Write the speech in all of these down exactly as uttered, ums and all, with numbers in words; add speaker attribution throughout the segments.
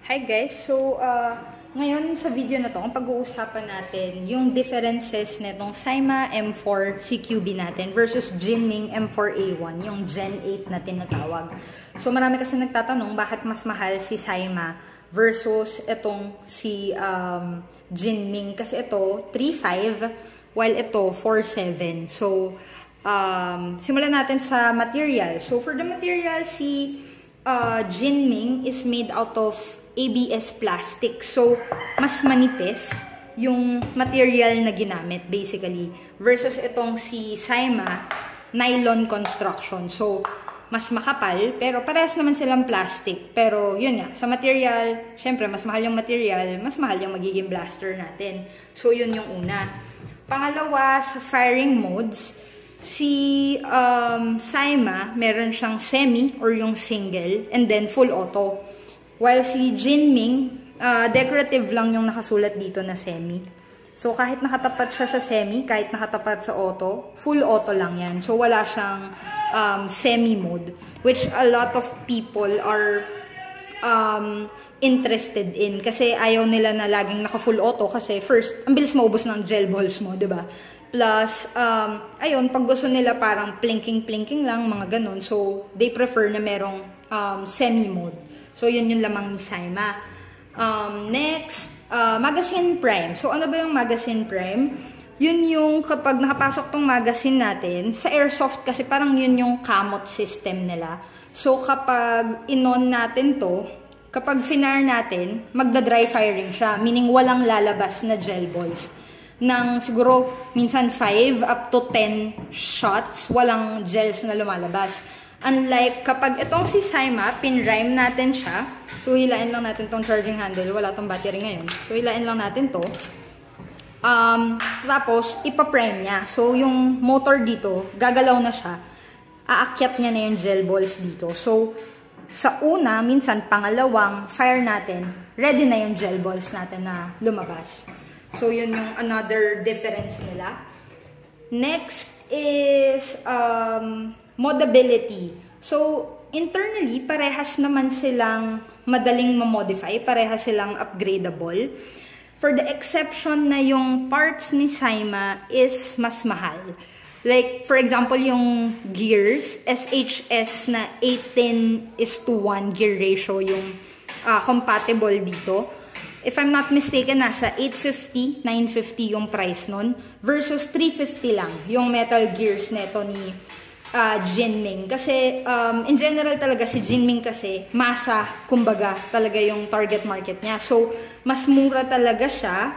Speaker 1: Hi guys! So, uh, ngayon sa video na to, ang pag-uusapan natin yung differences netong Cyma M four C Q B natin versus Jinming M four A one, yung Gen eight na tinatawag. So, marami kasi nagtatanong bakit mas mahal si Cyma versus itong si um, Jinming. Kasi ito, three five, while ito, four seven. So, um, simulan natin sa material. So, for the material, si uh, Jinming is made out of A B S plastic. So, mas manipis yung material na ginamit, basically. Versus itong si Cyma, nylon construction. So, mas makapal, pero parehas naman silang plastic. Pero, yun nga, sa material, syempre, mas mahal yung material, mas mahal yung magiging blaster natin. So, yun yung una. Pangalawa, sa firing modes, si um, Cyma, meron siyang semi or yung single, and then full auto. While si Jinming, uh, decorative lang yung nakasulat dito na semi. So, kahit nakatapat siya sa semi, kahit nakatapat sa auto, full auto lang yan. So, wala siyang um, semi mode, which a lot of people are um, interested in. Kasi ayaw nila na laging naka-full auto. Kasi first, ang bilis maubos ng gel balls mo, diba? Plus, um, ayun, pag gusto nila parang plinking-plinking lang, mga ganun. So, they prefer na merong um, semi mode. So, yun yung lamang ni Cyma. Um, next, uh, magazine prime. So, ano ba yung magazine prime? Yun yung kapag nakapasok tong magazine natin, sa airsoft kasi parang yun yung kamot system nila. So, kapag inon natin to, kapag finar natin, magda-dry firing siya. Meaning, walang lalabas na gel balls. Nang siguro, minsan five up to ten shots, walang gels na lumalabas. Unlike kapag itong si Cyma, pinrime natin siya. So, hilain lang natin tong charging handle. Wala tong battery ngayon. So, hilain lang natin to. Um, tapos, ipaprime niya. So, yung motor dito, gagalaw na siya. Aakyat niya na yung gel balls dito. So, sa una, minsan pangalawang fire natin, ready na yung gel balls natin na lumabas. So, yun yung another difference nila. Next is um, modability. So, internally, parehas naman silang madaling ma-modify. Parehas silang upgradable. For the exception na yung parts ni Cyma is mas mahal. Like, for example, yung gears, S H S na eighteen is to one gear ratio yung uh, compatible dito. If I'm not mistaken, nasa eight fifty, nine fifty yung price nun versus three fifty lang yung metal gears neto ni uh, Jinming. Kasi, um, in general talaga si Jinming kasi, masa, kumbaga, talaga yung target market niya. So, mas mura talaga siya.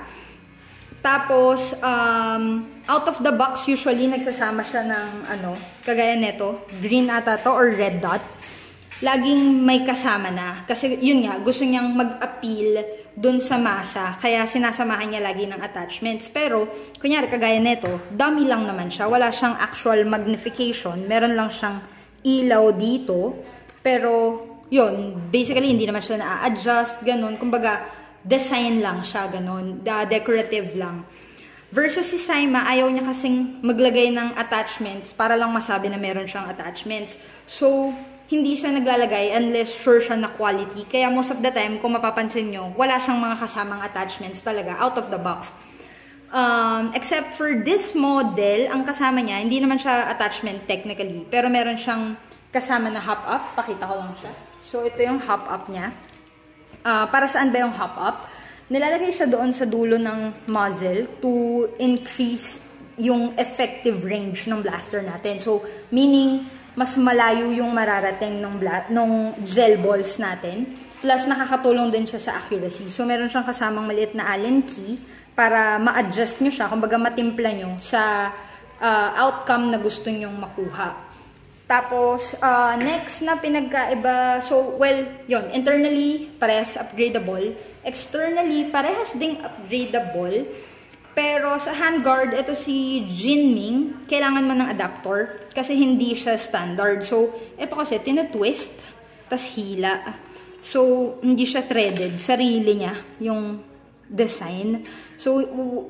Speaker 1: Tapos, um, out of the box, usually, nagsasama siya ng, ano, kagaya neto, green ata to or red dot. Laging may kasama na. Kasi yun nga, gusto niyang mag-appeal dun sa masa. Kaya sinasamahan niya lagi ng attachments. Pero, kunyari, kagaya neto, dummy lang naman siya. Wala siyang actual magnification. Meron lang siyang ilaw dito. Pero, yun, basically, hindi naman siya na-adjust, ganun. Kumbaga, design lang siya, ganun. Uh, decorative lang. Versus si Cyma, ayaw niya kasing maglagay ng attachments para lang masabi na meron siyang attachments. So, hindi siya naglalagay unless sure siya na quality. Kaya most of the time, kung mapapansin nyo, wala siyang mga kasamang attachments talaga, out of the box. Um, except for this model, ang kasama niya, hindi naman siya attachment technically, pero meron siyang kasama na hop-up. Pakita ko lang siya. So, ito yung hop-up niya. Uh, para saan ba yung hop-up? Nilalagay siya doon sa dulo ng muzzle to increase yung effective range ng blaster natin. So, meaning, mas malayo yung mararating ng nung gel balls natin. Plus, nakakatulong din siya sa accuracy. So, meron siyang kasamang maliit na Allen key para ma-adjust nyo siya, kumbaga matimpla nyo sa uh, outcome na gusto nyong makuha. Tapos, uh, next na pinagkaiba, so, well, yun, internally, parehas upgradable. Externally, parehas ding upgradable. Pero sa handguard, ito si Jinming, kailangan mo ng adapter kasi hindi siya standard. So, ito kasi, tinatwist, tas hila. So, hindi siya threaded. Sarili niya yung design. So,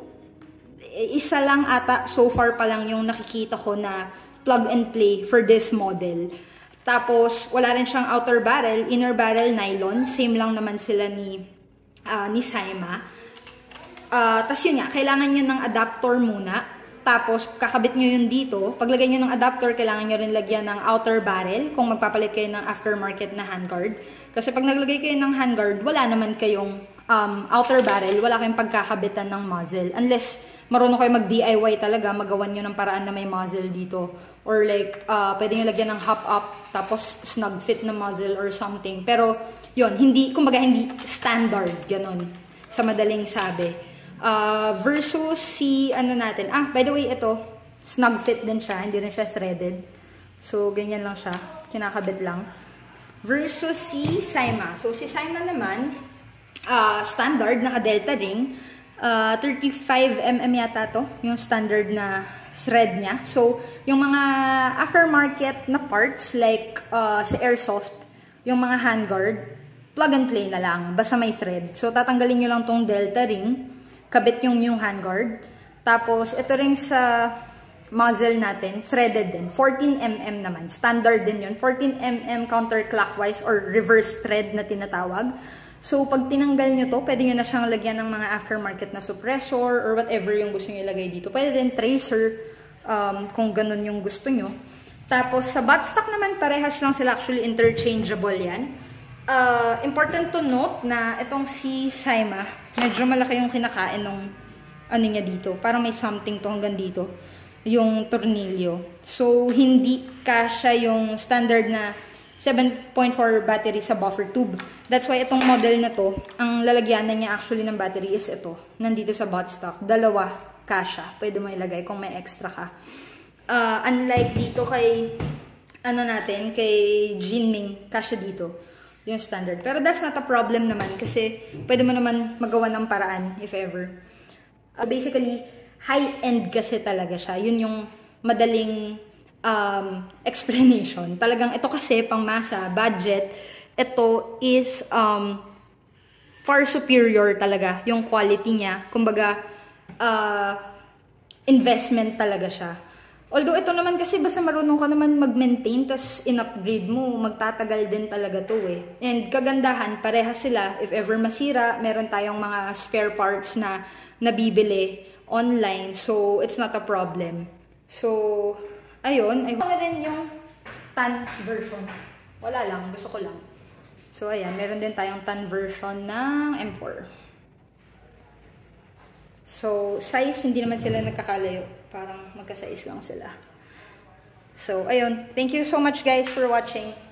Speaker 1: isa lang ata, so far pa lang yung nakikita ko na plug and play for this model. Tapos, wala rin siyang outer barrel, inner barrel nylon. Same lang naman sila ni, uh, ni Cyma. Uh, Tapos yun nga, kailangan nyo ng adapter muna. Tapos, kakabit nyo yun dito. Paglagay nyo ng adapter, kailangan nyo rin lagyan ng outer barrel kung magpapalit kayo ng aftermarket na handguard. Kasi pag naglagay kayo ng handguard, wala naman kayong um, outer barrel, wala kayong pagkakabitan ng muzzle. Unless, marunong kayo mag-D I Y talaga, magawan nyo ng paraan na may muzzle dito. Or like, uh, pwede nyo lagyan ng hop-up, tapos snug fit na muzzle or something. Pero, yun, hindi, kumbaga hindi standard, ganun, sa madaling sabi. Uh, versus si, ano natin, ah, by the way, ito, snug fit din siya, hindi rin siya threaded. So, ganyan lang siya, kinakabit lang. Versus si Cyma. So, si Cyma naman, uh, standard, naka-delta ring, uh, thirty-five millimeters yata to, yung standard na thread niya. So, yung mga aftermarket na parts, like uh, sa airsoft, yung mga handguard, plug and play na lang, basta may thread. So, tatanggalin nyo lang tong delta ring, kabit yung yung handguard. Tapos, ito rin sa muzzle natin, threaded din. fourteen millimeters naman. Standard din yun. fourteen millimeters counterclockwise or reverse thread na tinatawag. So, pag tinanggal nyo to, pwede nyo na siyang lagyan ng mga aftermarket na suppressor or whatever yung gusto nyo ilagay dito. Pwede rin tracer um, kung ganun yung gusto nyo. Tapos, sa buttstock naman, parehas lang sila. Actually, interchangeable yan. Uh, important to note na itong si Cyma, medyo malaki yung kinakain ng ano niya dito. Parang may something to hanggang dito. Yung tornilyo. So, hindi kasya yung standard na seven point four battery sa buffer tube. That's why itong model na to, ang lalagyanan niya actually ng battery is ito. Nandito sa buttstock. Dalawa kasya. Pwede mo ilagay kung may extra ka. Uh, unlike dito kay, ano natin, kay Jinming, kasya dito. Yung standard. Pero that's not a problem naman kasi pwede mo naman magawa ng paraan if ever. Uh, basically, high-end kasi talaga siya. Yun yung madaling um, explanation. Talagang ito kasi pang masa, budget, ito is um, far superior talaga yung quality niya. Kumbaga, uh, investment talaga siya. Although ito naman kasi basta marunong ka naman mag-maintain tas in-upgrade mo, magtatagal din talaga to eh. And kagandahan, pareha sila. If ever masira, meron tayong mga spare parts na nabibili online. So, it's not a problem. So, ayun. Ayun na rin yung tan version. Wala lang, gusto ko lang. So, ayan. Meron din tayong tan version ng M four. So, size, hindi naman sila nagkakalayo. Parang magka-size lang sila. So, ayun. Thank you so much guys for watching.